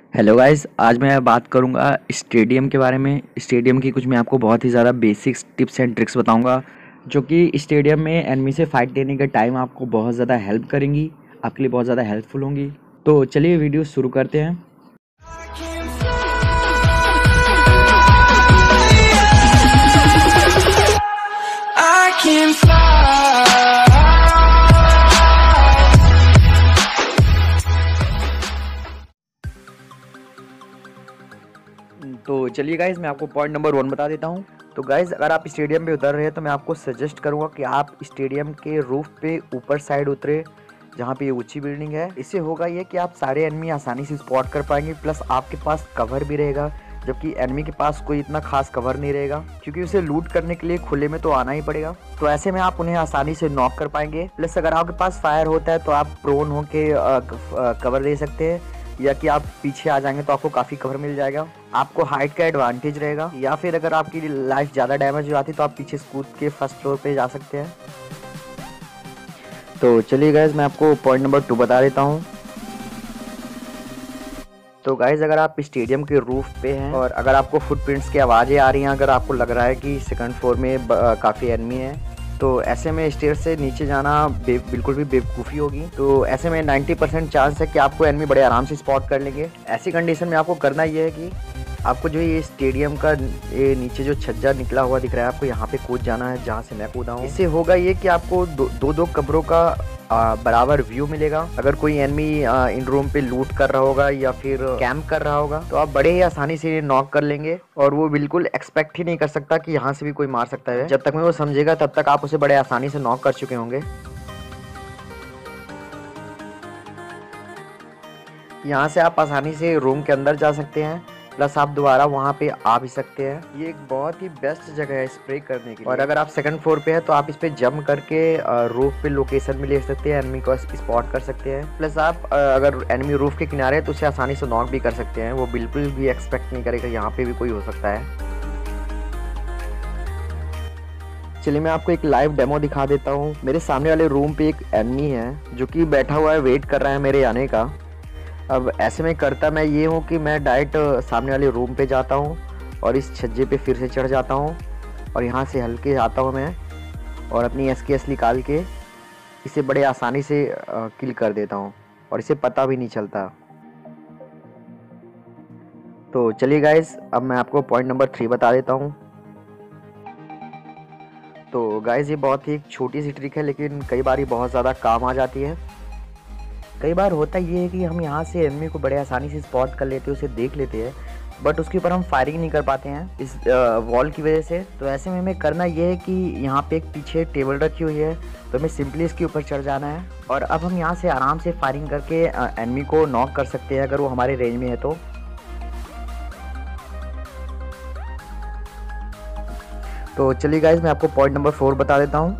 Hello guys, आज मैं बात करूंगा स्टेडियम के बारे में। स्टेडियम की कुछ मैं आपको बहुत ही ज़्यादा बेसिक्स टिप्स एंड ट्रिक्स बताऊंगा जो कि स्टेडियम में एनिमी से फाइट देने के टाइम आपको बहुत ज़्यादा हेल्प करेंगी, आपके लिए बहुत ज़्यादा हेल्पफुल होंगी। तो चलिए वीडियो शुरू करते हैं। तो चलिए गाइज, मैं आपको पॉइंट नंबर 1 बता देता हूँ। तो गाइज, अगर आप स्टेडियम पे उतर रहे हैं तो मैं आपको सजेस्ट करूँगा कि आप स्टेडियम के रूफ पे ऊपर साइड उतरे, जहाँ पे ये ऊंची बिल्डिंग है। इससे होगा ये कि आप सारे एनिमी आसानी से स्पॉट कर पाएंगे, प्लस आपके पास कवर भी रहेगा, जबकि एनिमी के पास कोई इतना खास कवर नहीं रहेगा, क्योंकि उसे लूट करने के लिए खुले में तो आना ही पड़ेगा। तो ऐसे में आप उन्हें आसानी से नॉक कर पाएंगे। प्लस अगर आपके पास फायर होता है तो आप प्रोन होके कवर दे सकते हैं, या कि आप पीछे आ जाएंगे तो आपको काफ़ी कवर मिल जाएगा। आपको हाइट का एडवांटेज रहेगा, या फिर अगर आपकी लाइफ ज़्यादा डैमेज हो जाती है तो आप पीछे कूद के फर्स्ट फ्लोर पे जा सकते हैं। तो चलिए गाइज, मैं आपको पॉइंट नंबर 2 बता देता हूँ। तो गाइज, अगर आप स्टेडियम के रूफ पे हैं और अगर आपको फुटप्रिंट्स की आवाज़ें आ रही हैं, अगर आपको लग रहा है कि सेकंड फ्लोर में काफ़ी एनिमी है, तो ऐसे में स्टेयर से नीचे जाना बिल्कुल भी बेवकूफ़ी होगी। तो ऐसे में 90% चांस है कि आपको एनिमी बड़े आराम से स्पॉट कर लेंगे। ऐसी कंडीशन में आपको करना ये है कि आपको जो ये स्टेडियम का ये नीचे जो छज्जा निकला हुआ दिख रहा है, आपको यहाँ पे कूद जाना है जहाँ से मैं कूदा हूँ। इससे होगा ये कि आपको दो कमरों का बराबर व्यू मिलेगा। अगर कोई एनिमी इन रूम पे लूट कर रहा होगा या फिर कैंप कर रहा होगा तो आप बड़े ही आसानी से नॉक कर लेंगे, और वो बिल्कुल एक्सपेक्ट ही नहीं कर सकता कि यहाँ से भी कोई मार सकता है। जब तक में वो समझेगा तब तक आप उसे बड़े आसानी से नॉक कर चुके होंगे। यहाँ से आप आसानी से रूम के अंदर जा सकते हैं, प्लस आप दोबारा वहाँ पे आ भी सकते हैं। ये एक बहुत ही बेस्ट जगह है स्प्रे करने के लिए। और अगर आप सेकंड फ्लोर पे है तो आप इस पे जंप करके रूफ पे लोकेशन भी ले सकते हैं, एनिमी को स्पॉट कर सकते हैं। प्लस आप अगर एनिमी रूफ के किनारे है तो उसे आसानी से नॉक भी कर सकते हैं। वो बिल्कुल भी एक्सपेक्ट नहीं करेगा यहाँ पे भी कोई हो सकता है। चलिए मैं आपको एक लाइव डेमो दिखा देता हूँ। मेरे सामने वाले रूम पे एक एनिमी है जो कि बैठा हुआ है, वेट कर रहा है मेरे आने का। अब ऐसे में करता मैं ये हूँ कि मैं डायरेक्ट सामने वाले रूम पे जाता हूँ और इस छज्जे पे फिर से चढ़ जाता हूँ, और यहाँ से हल्के आता हूँ मैं, और अपनी SKS निकाल के इसे बड़े आसानी से किल कर देता हूँ, और इसे पता भी नहीं चलता। तो चलिए गाइस, अब मैं आपको पॉइंट नंबर 3 बता देता हूँ। तो गाइस, ये बहुत ही एक छोटी सी ट्रिक है, लेकिन कई बार ये बहुत ज़्यादा काम आ जाती है। कई बार होता ये है कि हम यहाँ से एनिमी को बड़े आसानी से स्पॉट कर लेते हैं, उसे देख लेते हैं, बट उसके ऊपर हम फायरिंग नहीं कर पाते हैं इस वॉल की वजह से। तो ऐसे में हमें करना ये है कि यहाँ पे एक पीछे टेबल रखी हुई है, तो हमें सिंपली इसके ऊपर चढ़ जाना है, और अब हम यहाँ से आराम से फायरिंग करके एनिमी को नॉक कर सकते हैं अगर वो हमारे रेंज में है तो। तो चलिए गाइज, मैं आपको पॉइंट नंबर 4 बता देता हूँ।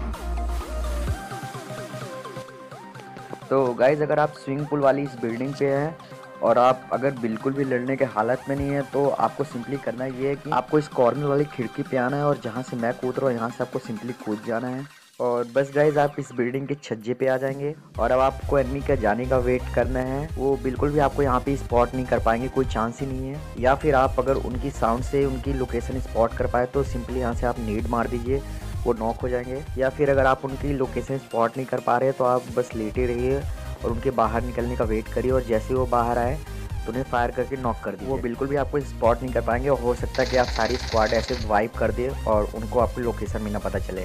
तो गाइज, अगर आप स्विमिंग पूल वाली इस बिल्डिंग पे हैं और आप अगर बिल्कुल भी लड़ने के हालत में नहीं है, तो आपको सिंपली करना ये है कि आपको इस कॉर्नर वाली खिड़की पे आना है, और जहाँ से मैं कूद रहा हूँ यहाँ से आपको सिंपली कूद जाना है, और बस गाइज आप इस बिल्डिंग के छज्जे पे आ जाएंगे। और अब आपको एनिमी का जाने का वेट करना है। वो बिल्कुल भी आपको यहाँ पे स्पॉट नहीं कर पाएंगे, कोई चांस ही नहीं है। या फिर आप अगर उनकी साउंड से उनकी लोकेशन स्पॉट कर पाए तो सिंपली यहाँ से आप नीड मार दीजिए, वो नॉक हो जाएंगे। या फिर अगर आप उनकी लोकेशन स्पॉट नहीं कर पा रहे तो आप बस लेटे रहिए और उनके बाहर निकलने का वेट करिए, और जैसे वो बाहर आए तो उन्हें फायर करके नॉक कर दीजिए। वो बिल्कुल भी आपको स्पॉट नहीं कर पाएंगे, और हो सकता है कि आप सारी स्क्वाड ऐसे वाइप कर दें और उनको आपकी लोकेशन भी ना पता चले।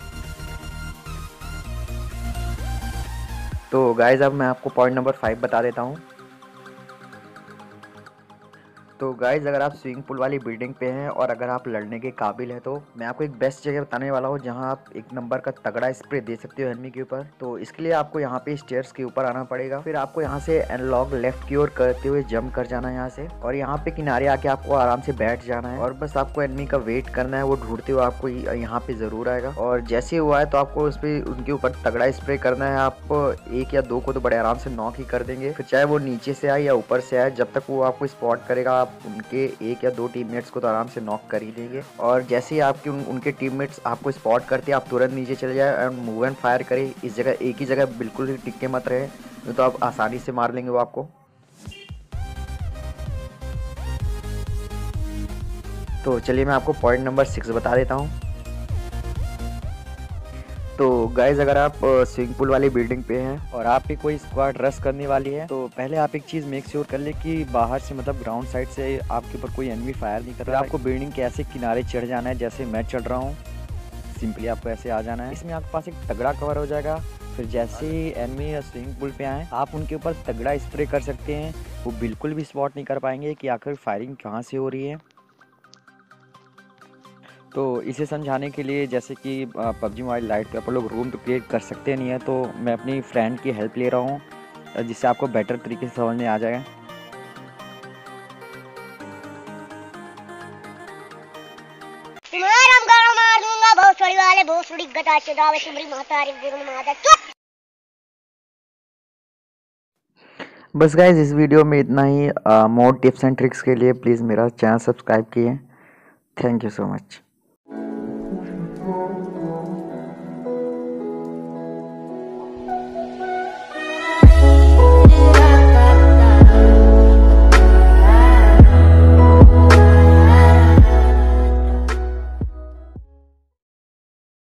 तो गाइज, अब मैं आपको पॉइंट नंबर 5 बता देता हूँ। तो गाइज, अगर आप स्विमिंग पूल वाली बिल्डिंग पे हैं और अगर आप लड़ने के काबिल हैं तो मैं आपको एक बेस्ट जगह बताने वाला हूँ जहाँ आप एक नंबर का तगड़ा स्प्रे दे सकते हो एनिमी के ऊपर। तो इसके लिए आपको यहाँ पे स्टेयर्स के ऊपर आना पड़ेगा, फिर आपको यहाँ से एनालॉग लेफ्ट की ओर करते हुए जंप कर जाना है यहाँ से, और यहाँ पे किनारे आके आपको आराम से बैठ जाना है, और बस आपको एनिमी का वेट करना है। वो ढूंढते हुए आपको यहाँ पे जरूर आएगा, और जैसे हुआ है तो आपको उस पर उनके ऊपर तगड़ा स्प्रे करना है। आपको 1 या 2 को तो बड़े आराम से नॉक ही कर देंगे, फिर चाहे वो नीचे से आए या ऊपर से आए, जब तक वो आपको स्पॉट करेगा आप उनके 1 या 2 टीममेट्स को तो आराम से नॉक कर ही देंगे। और जैसे ही आपके उनके टीममेट्स आपको स्पॉट करते हैं, आप तुरंत नीचे चले जाए एंड मूव एंड फायर करें। इस जगह एक ही जगह बिल्कुल ही टिक के मत रहे, नहीं तो आप आसानी से मार लेंगे वो आपको। तो चलिए मैं आपको पॉइंट नंबर 6 बता देता हूँ। तो गाइज अगर आप स्विमिंग पूल वाली बिल्डिंग पे हैं और आपकी कोई स्क्वाड रश करने वाली है, तो पहले आप एक चीज़ मेक श्योर कर ले कि बाहर से मतलब ग्राउंड साइड से आपके ऊपर कोई एनिमी फायर नहीं कर रहा है। आपको बिल्डिंग के ऐसे किनारे चढ़ जाना है जैसे मैं चढ़ रहा हूँ, सिंपली आपको ऐसे आ जाना है। इसमें आपके पास एक तगड़ा कवर हो जाएगा। फिर जैसे ही एनिमी या स्विमिंग पूल पे आए, आप उनके ऊपर तगड़ा स्प्रे कर सकते हैं। वो बिल्कुल भी स्पॉट नहीं कर पाएंगे कि आखिर फायरिंग कहाँ से हो रही है। तो इसे समझाने के लिए जैसे कि PUBG मोबाइल लाइट पे आप लोग रूम तो क्रिएट कर सकते नहीं है, तो मैं अपनी फ्रेंड की हेल्प ले रहा हूँ जिससे आपको बेटर तरीके से समझ में आ जाएगा। तुम्हारा गाना मार दूंगा बहुत सड़ी वाले बहुत सड़ी गटा चढ़ावे तुम्हारी माता रे गुरु माता। बस गाइज इस वीडियो में इतना ही। मोर टिप्स एंड ट्रिक्स के लिए प्लीज़ मेरा चैनल सब्सक्राइब कीजिए। Thank you so much.